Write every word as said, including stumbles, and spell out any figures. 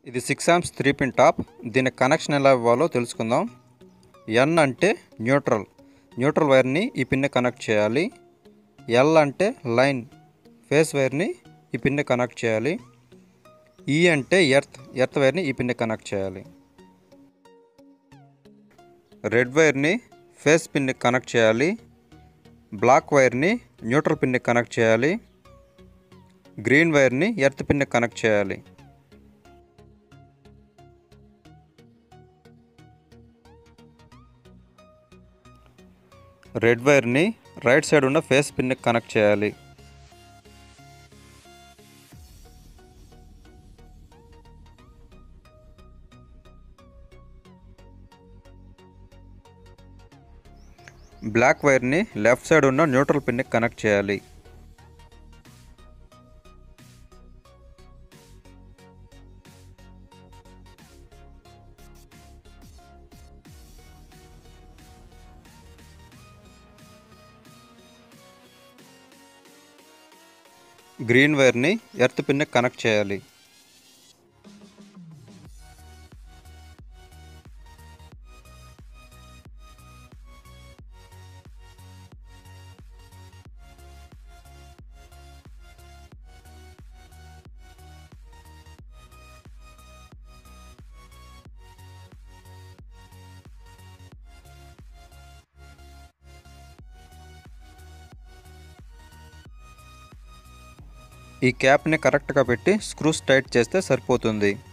ఇది six amps three pin top. దీని connection ఎలా ఇవ్వాలో తెలుసుకుందాం. ఎన్ అంటే న్యూట్రల్, న్యూట్రల్ వైర్ని ఈ పిన్ కనెక్ట్ చేయాలి. ఎల్ అంటే లైన్, ఫేస్ వైర్ని ఈ పిన్ కనెక్ట్ చేయాలి. ఈ అంటే ఎర్త్, ఎర్త్ వైర్ని ఈ పిన్ కనెక్ట్ చేయాలి. రెడ్ వైర్ని ఫేస్ పిన్ కనెక్ట్ చేయాలి. బ్లాక్ వైర్ని న్యూట్రల్ పిన్ కనెక్ట్ చేయాలి. గ్రీన్ వైర్ని ఎర్త్ పిన్ కనెక్ట్ చేయాలి. రెడ్ వైర్ని రైట్ సైడ్ ఉన్న ఫేస్ పిన్ కనెక్ట్ చేయాలి. బ్లాక్ వైర్ని లెఫ్ట్ సైడ్ ఉన్న న్యూట్రల్ పిన్ కనెక్ట్ చేయాలి. గ్రీన్ వైర్ని ఎర్త్ పిన్ కనెక్ట్ చేయాలి. ఈ క్యాప్ని కరెక్ట్గా పెట్టి స్క్రూస్ టైట్ చేస్తే సరిపోతుంది.